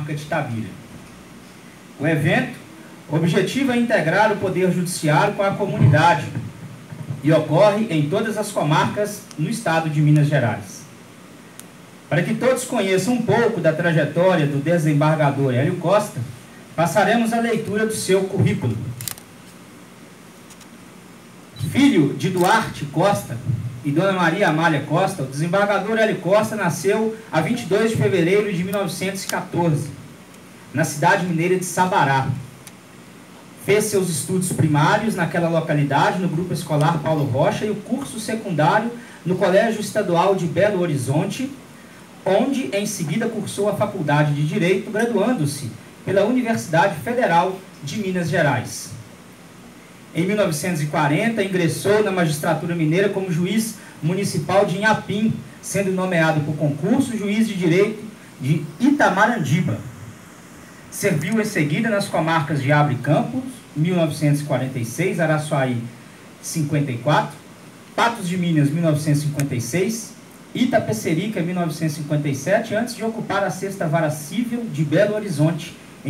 comarca de Itabira. O evento objetiva integrar o Poder Judiciário com a comunidade e ocorre em todas as comarcas no estado de Minas Gerais. Para que todos conheçam um pouco da trajetória do desembargador Hélio Costa, passaremos a leitura do seu currículo. Filho de Duarte Costa e Dona Maria Amália Costa, o desembargador Hélio Costa nasceu a 22 de fevereiro de 1914, na cidade mineira de Sabará. Fez seus estudos primários naquela localidade, no Grupo Escolar Paulo Rocha, e o curso secundário no Colégio Estadual de Belo Horizonte, onde em seguida cursou a Faculdade de Direito, graduando-se pela Universidade Federal de Minas Gerais. Em 1940, ingressou na magistratura mineira como juiz municipal de Inhapim, sendo nomeado por concurso juiz de direito de Itamarandiba. Serviu em seguida nas comarcas de Abre Campos, 1946, Araçuaí, 54, Patos de Minas, 1956, Itapecerica, 1957, antes de ocupar a 6ª Vara Civil de Belo Horizonte, em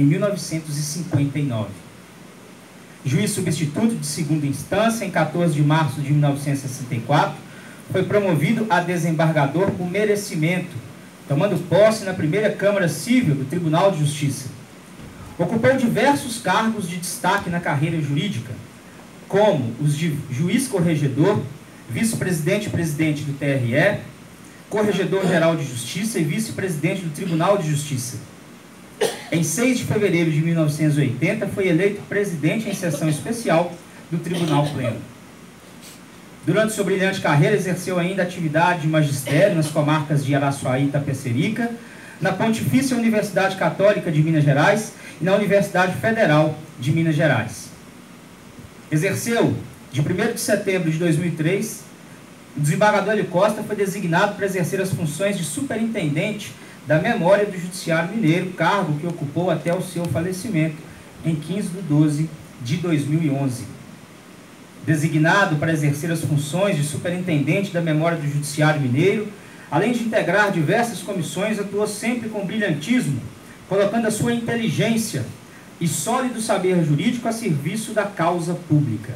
1959. Juiz substituto de segunda instância, em 14 de março de 1964, foi promovido a desembargador por merecimento, tomando posse na primeira Câmara Civil do Tribunal de Justiça. Ocupou diversos cargos de destaque na carreira jurídica, como os de juiz corregedor, vice-presidente e presidente do TRE, corregedor-geral de Justiça e vice-presidente do Tribunal de Justiça. Em 6 de fevereiro de 1980, foi eleito presidente em sessão especial do Tribunal Pleno. Durante sua brilhante carreira, exerceu ainda atividade de magistério nas comarcas de Araçuaí e Itapecerica, na Pontifícia Universidade Católica de Minas Gerais e na Universidade Federal de Minas Gerais. Exerceu, de 1º de setembro de 2003, o desembargador Hélio Costa foi designado para exercer as funções de superintendente da Memória do Judiciário Mineiro, cargo que ocupou até o seu falecimento em 15/12 de 2011. Designado para exercer as funções de superintendente da Memória do Judiciário Mineiro, além de integrar diversas comissões, atuou sempre com brilhantismo, colocando a sua inteligência e sólido saber jurídico a serviço da causa pública.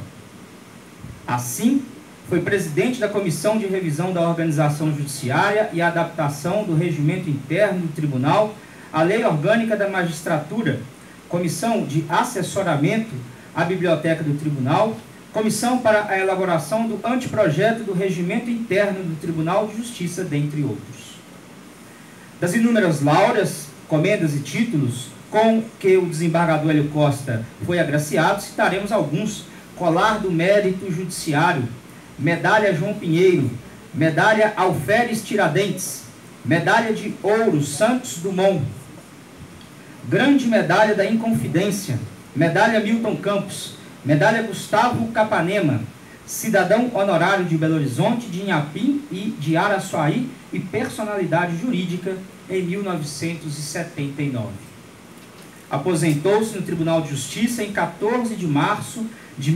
Assim, foi presidente da Comissão de Revisão da Organização Judiciária e Adaptação do Regimento Interno do Tribunal, a Lei Orgânica da Magistratura, Comissão de Assessoramento à Biblioteca do Tribunal, Comissão para a elaboração do anteprojeto do Regimento Interno do Tribunal de Justiça, dentre outros. Das inúmeras lauras, comendas e títulos com que o desembargador Hélio Costa foi agraciado, citaremos alguns: Colar do Mérito Judiciário, Medalha João Pinheiro, Medalha Alferes Tiradentes, Medalha de Ouro Santos Dumont, Grande Medalha da Inconfidência, Medalha Milton Campos, Medalha Gustavo Capanema, Cidadão Honorário de Belo Horizonte, de Inhapim e de Araçuaí e Personalidade Jurídica em 1979. Aposentou-se no Tribunal de Justiça em 14 de março de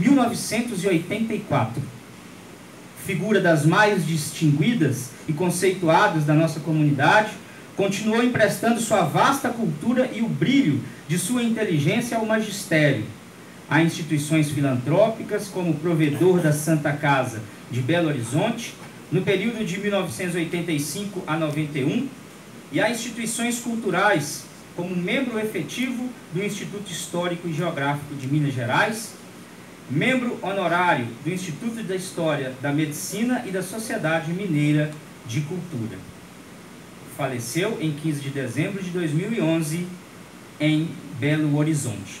1984. Figura das mais distinguidas e conceituadas da nossa comunidade, continuou emprestando sua vasta cultura e o brilho de sua inteligência ao magistério, a instituições filantrópicas como provedor da Santa Casa de Belo Horizonte, no período de 1985 a 91, e a instituições culturais como membro efetivo do Instituto Histórico e Geográfico de Minas Gerais, membro honorário do Instituto da História da Medicina e da Sociedade Mineira de Cultura. Faleceu em 15 de dezembro de 2011 em Belo Horizonte.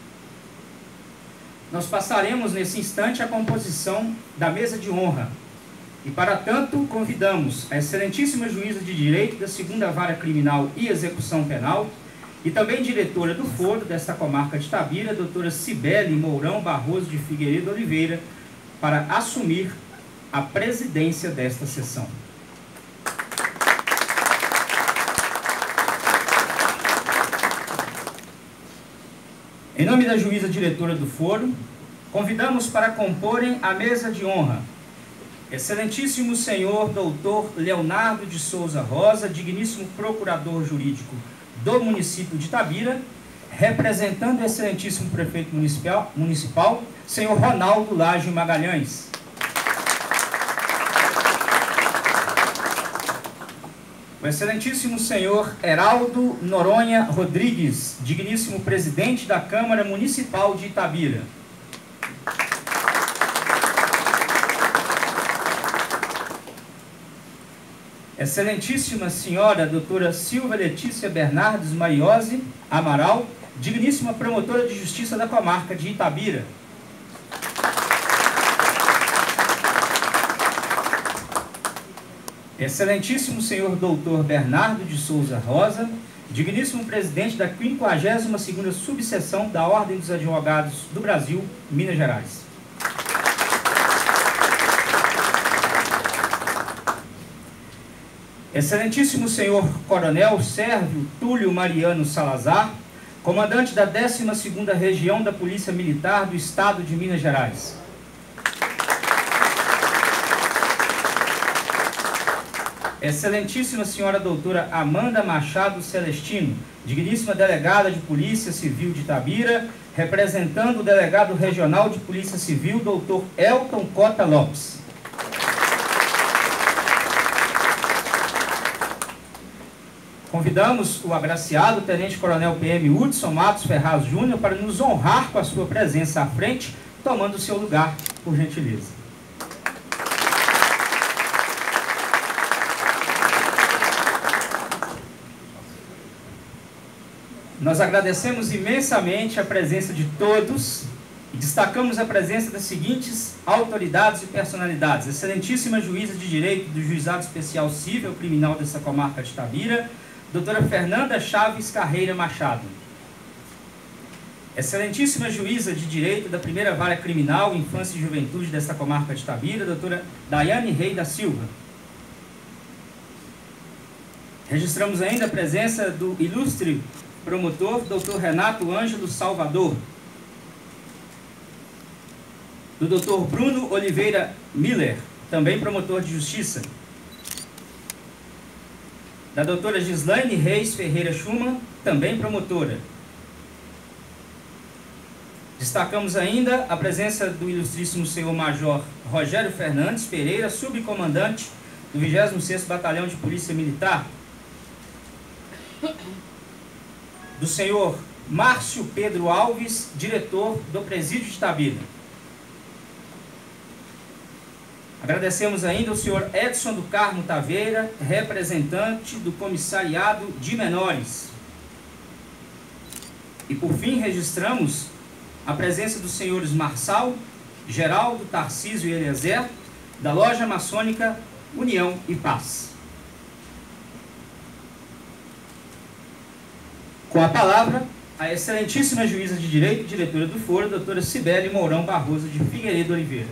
Nós passaremos nesse instante a composição da mesa de honra e, para tanto, convidamos a excelentíssima juíza de Direito da 2ª Vara Criminal e Execução Penal e também diretora do foro desta comarca de Itabira, doutora Cibele Mourão Barroso de Figueiredo Oliveira, para assumir a presidência desta sessão. Em nome da juíza diretora do foro, convidamos para comporem a mesa de honra excelentíssimo senhor doutor Leonardo de Souza Rosa, digníssimo procurador jurídico do município de Itabira, representando o excelentíssimo prefeito municipal, senhor Ronaldo Lage Magalhães. O excelentíssimo senhor Heraldo Noronha Rodrigues, digníssimo presidente da Câmara Municipal de Itabira. Excelentíssima senhora doutora Silvia Letícia Bernardes Maiose Amaral, digníssima promotora de justiça da comarca de Itabira. Excelentíssimo senhor doutor Bernardo de Souza Rosa, digníssimo presidente da 52ª subseção da Ordem dos Advogados do Brasil, Minas Gerais. Excelentíssimo senhor coronel Sérvio Túlio Mariano Salazar, comandante da 12ª Região da Polícia Militar do Estado de Minas Gerais. Excelentíssima senhora doutora Amanda Machado Celestino, digníssima delegada de Polícia Civil de Itabira, representando o delegado regional de Polícia Civil, doutor Elton Cota Lopes. Convidamos o agraciado tenente-coronel PM Hudson Matos Ferraz Júnior para nos honrar com a sua presença à frente, tomando o seu lugar, por gentileza. Nós agradecemos imensamente a presença de todos e destacamos a presença das seguintes autoridades e personalidades. Excelentíssima juíza de direito do Juizado Especial Cível Criminal dessa comarca de Itabira, doutora Fernanda Chaves Carreira Machado. Excelentíssima juíza de direito da Primeira Vara Criminal, Infância e Juventude dessa comarca de Itabira, doutora Daiane Rei da Silva. Registramos ainda a presença do ilustre promotor, doutor Renato Ângelo Salvador, do doutor Bruno Oliveira Miller, também promotor de justiça, da doutora Gislaine Reis Ferreira Schumann, também promotora. Destacamos ainda a presença do ilustríssimo senhor Major Rogério Fernandes Pereira, subcomandante do 26º Batalhão de Polícia Militar, do senhor Márcio Pedro Alves, diretor do Presídio de Itabira. Agradecemos ainda ao senhor Edson do Carmo Taveira, representante do Comissariado de Menores. E por fim registramos a presença dos senhores Marçal, Geraldo, Tarcísio e Eliezer, da Loja Maçônica União e Paz. Com a palavra, a excelentíssima juíza de direito, diretora do foro, doutora Cibele Mourão Barroso de Figueiredo Oliveira.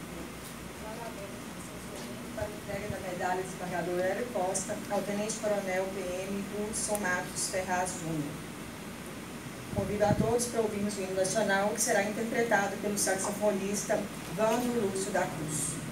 Para a entrega da medalha de desembargador Hélio Costa ao tenente-coronel PM Hudson Matos Ferraz Júnior. Convido a todos para ouvirmos o hino nacional, que será interpretado pelo saxofonista Vando Lúcio da Cruz.